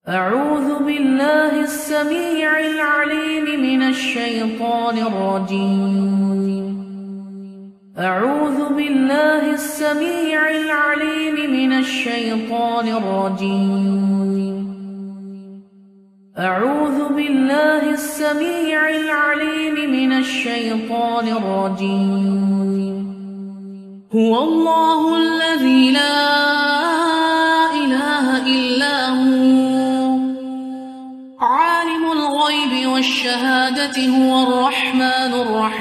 أعوذ بالله السميع العليم من الشيطان الرجيم. أعوذ بالله السميع العليم من الشيطان الرجيم. أعوذ بالله السميع العليم من الشيطان الرجيم. هو الله الذي لا إله إلا هو عالم الغيب والشهادة هو الرحمن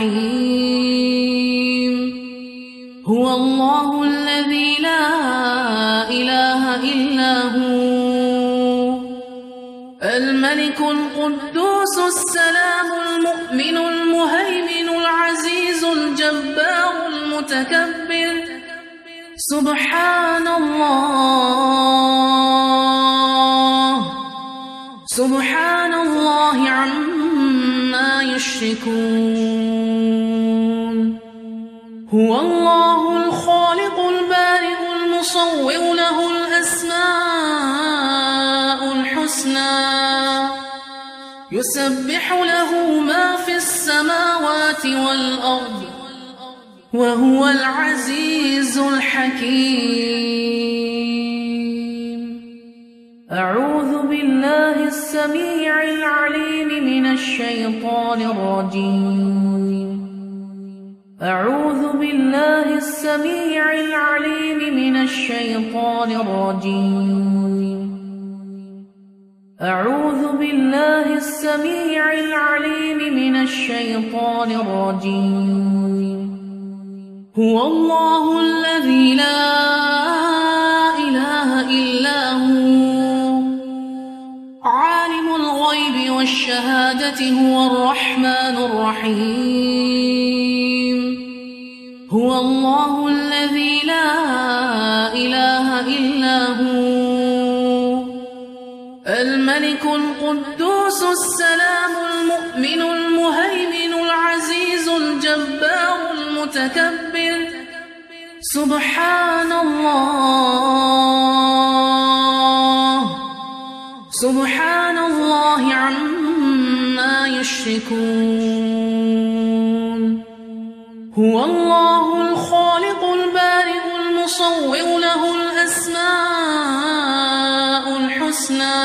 الرحيم. هو الله الذي لا إله إلا هو الملك القدوس السلام المؤمن المهيمن العزيز الجبار المتكبر سبحان الله عما يشركون. هو الله الخالق البارئ المصور له الأسماء الحسنى يسبح له ما في السماوات والأرض وهو العزيز الحكيم. أعوذ بالله السميع العليم من الشيطان الرجيم. أعوذ بالله السميع العليم من الشيطان الرجيم. أعوذ بالله السميع العليم من الشيطان الرجيم. هو الله الذي لا إله إلا هو عالم الغيب والشهادة هو الرحمن الرحيم. هو الله الذي لا إله إلا هو الملك القدوس السلام المؤمن المهيمن العزيز الجبار المتكبر سبحان الله عما يشركون. هو الله الخالق البارئ المصور له الأسماء الحسنى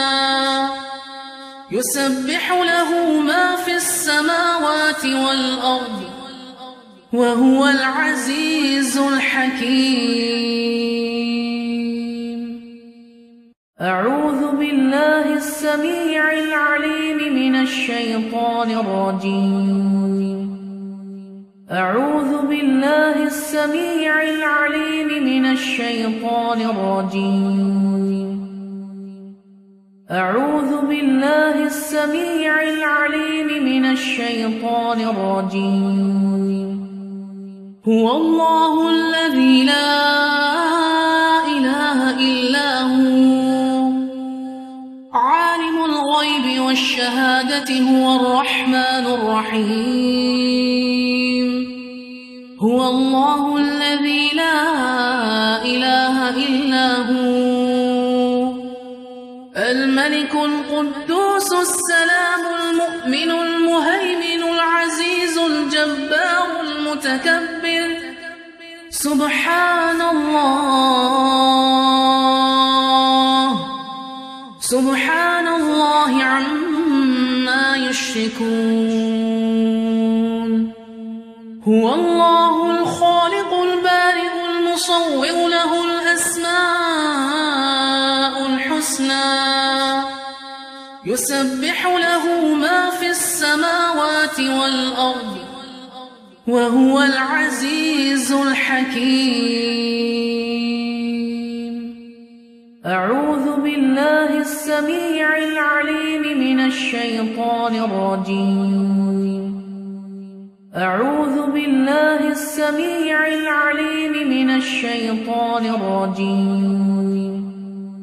يسبح له ما في السماوات والأرض وهو العزيز الحكيم. أعوذ بالله السميع العليم من الشيطان الرجيم. أعوذ بالله السميع العليم من الشيطان الرجيم. أعوذ بالله السميع العليم من الشيطان الرجيم. هو الله الذي لا إله إلا هو عالم الغيب والشهادة هو الرحمن الرحيم. هو الله الذي لا إله إلا هو الملك القدوس السلام المؤمن المهيمن العزيز الجبار المتكبر سبحان الله عما يشركون. هو الله الخالق البارئ المصور له الأسماء الحسنى يسبح له ما في السماوات والأرض وهو العزيز الحكيم. أعوذ بالله السميع العليم من الشيطان الرجيم. أعوذ بالله السميع العليم من الشيطان الرجيم.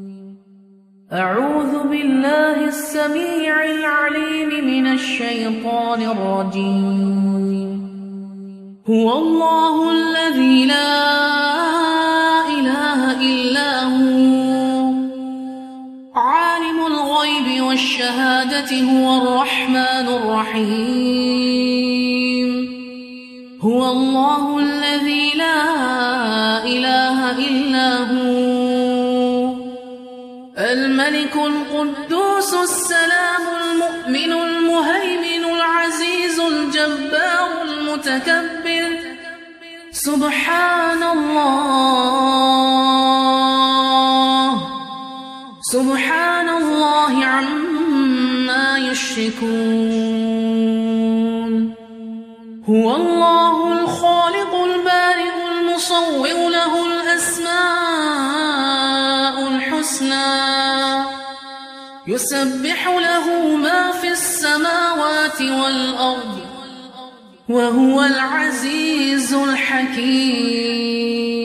أعوذ بالله السميع العليم من الشيطان الرجيم. هو الله الذي لا إله إلا هو عالم الغيب والشهادة هو الرحمن الرحيم هو الله الذي لا إله إلا هو الملك القدوس السلام المؤمن المهيمن العزيز الجبار المتكبر سبحان الله عما يشركون هو الله الخالق البارئ المصور له الأسماء الحسنى يسبح له ما في السماوات والأرض وهو العزيز الحكيم